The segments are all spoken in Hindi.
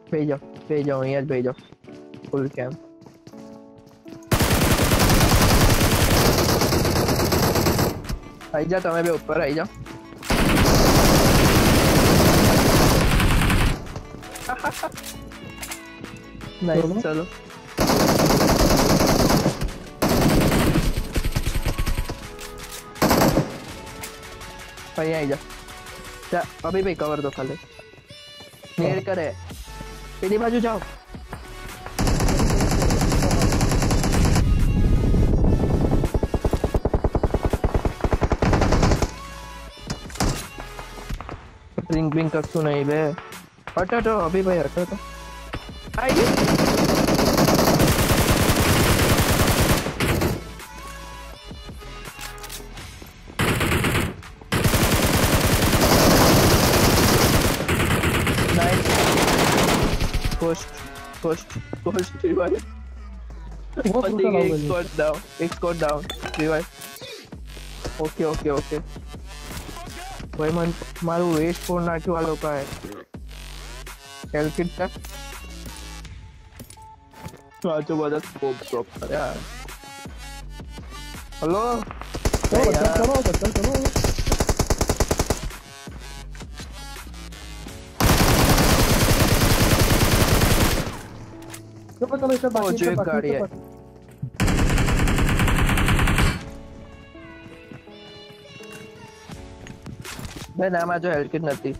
भेजो यार भेजो फुल कैम। आई जा तुम्हें भी ऊपर आई जा। नाइस चलो भाई आई जा अभी भी कवर दो खाली नेड़ करे पीली बाजू जाओ। ड्रिंक कछु नहीं बे हटो अभी भाई हटो तो आई Post revive. एक स्क्वाड डाउन revive. Okay. भाई मन मारू वेस्ट फोर नाटू वालों का है हेल्थ किट का तो आज बड़ा स्कोप ड्रॉप कर यार। हेलो चलो इसे बाकी है गाड़ी है मैं नाम आज हेल्थ किट नहीं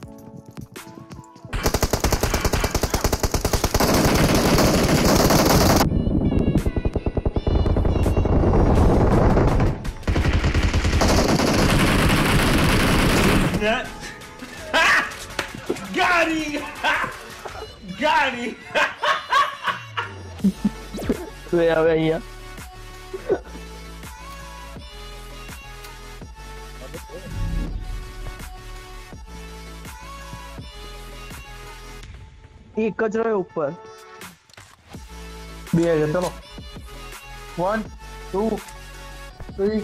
गाड़ी तो यार भैया एक कचरा है ऊपर भी है चलो 1 2 3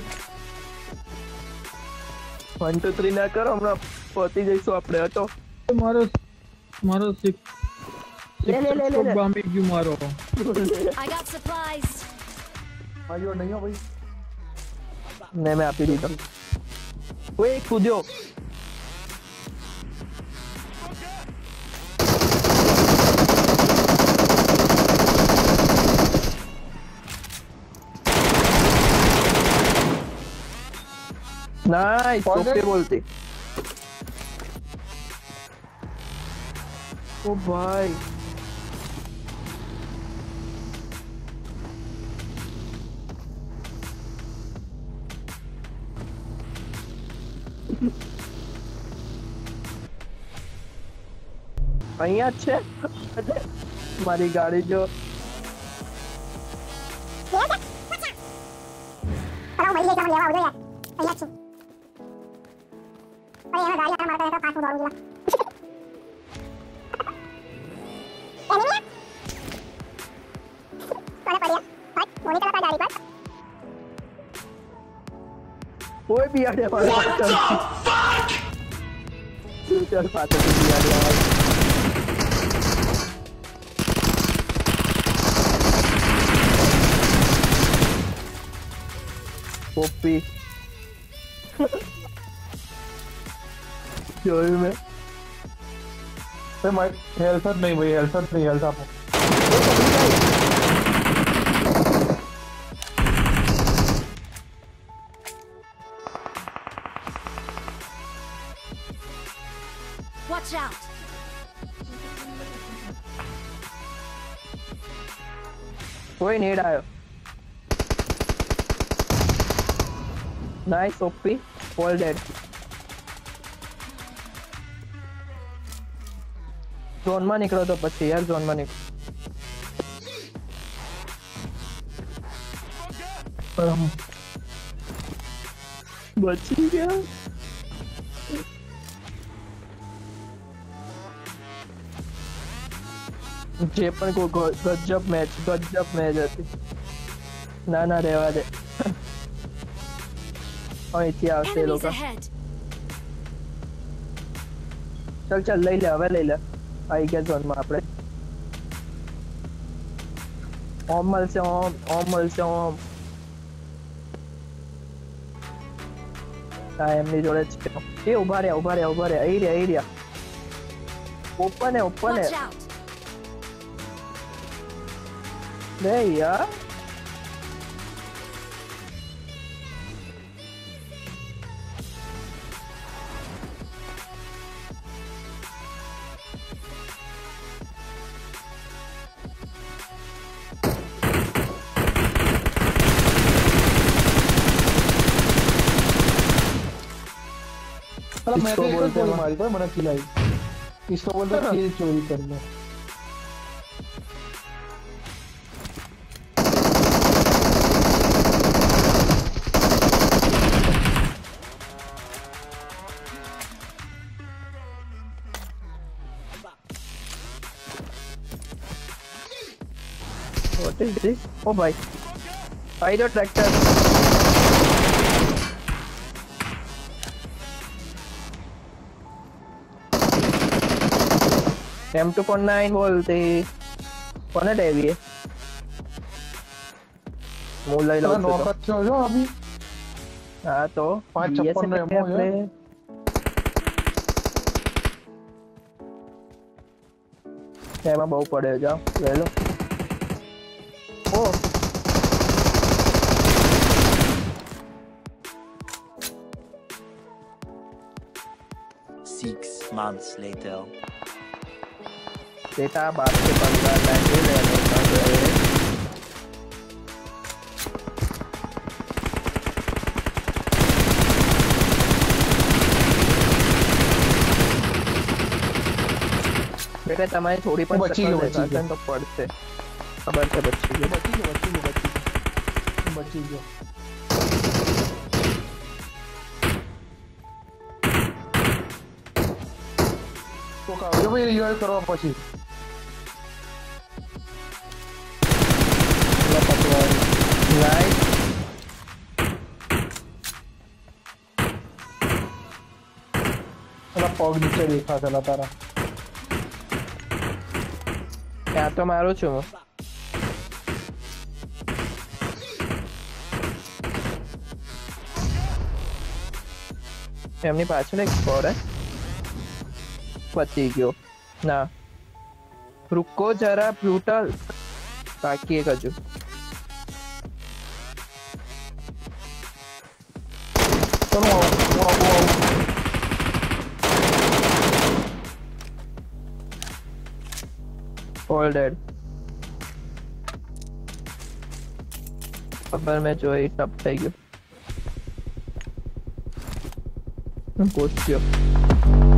1 2 3 ना करो हमरा पति जैसो આપણે હતો મારો ले बामी क्यों मारो I got supplies भाई और नहीं हो भाई नहीं मैं आप ही देता ओए कूदो नाइस ओके बोलते ओ भाई અહીંયા છે મારી ગાડી જો कोई भी आ What the fuck? चल पाते भी आ गया कॉपी जोर में मैं हेल्थ नहीं भाई हेल्थ नहीं हेल्थ आपको watch out कोई नीड आयो nice OP all dead zone में निकलो तो પછી यार जोन में निकलो बची गया जे पण को गजब मैच હતી ના ના રહેવા દે અહીંથી આવશે enemies લોકો ahead चल लઈ લે હવે લઈ લે आई ગયા ઝોનમાં આપણે ઓમ મળશે ઓમ મળશે ઓમ હા એમની જોડે જ છે એ ઉભા રહ્યા અહીં રહ્યા ઓપન હે Watch out! લે યાર अरे मैं इसको तो एक बोलते गोली हैं मारी था मैंने किल आई इसको बोलते हैं किल चोरी करना What is this? Oh भाई Pyro tractor M2.9 बोलते कौन है डेवी है मूल लाई लो नौकत हो जाओ अभी हाँ तो 556 में एमओ है એમાં બહુ પડે જાઓ લે લો ઓ 6 months later. बेटा बाप से 15 लाख ले लेने का है बेटा તમારી થોડી પણ બચી ગયો તો પડશે ખબર છે બચી ગયો बची गयो तो का जो भाई रिवाइव करवा પછી राइट પેલા પગ નીચે દેખા પેલા તારા ત્યાં તો મારું છું હું એમની પાછળ એક સ્કોર હે પતી ગયો ના रुको जरा ब्रूटल बाकी एक हजू ऑल डेड खबर में जो है टप થઈ ગયો પૂછ્યો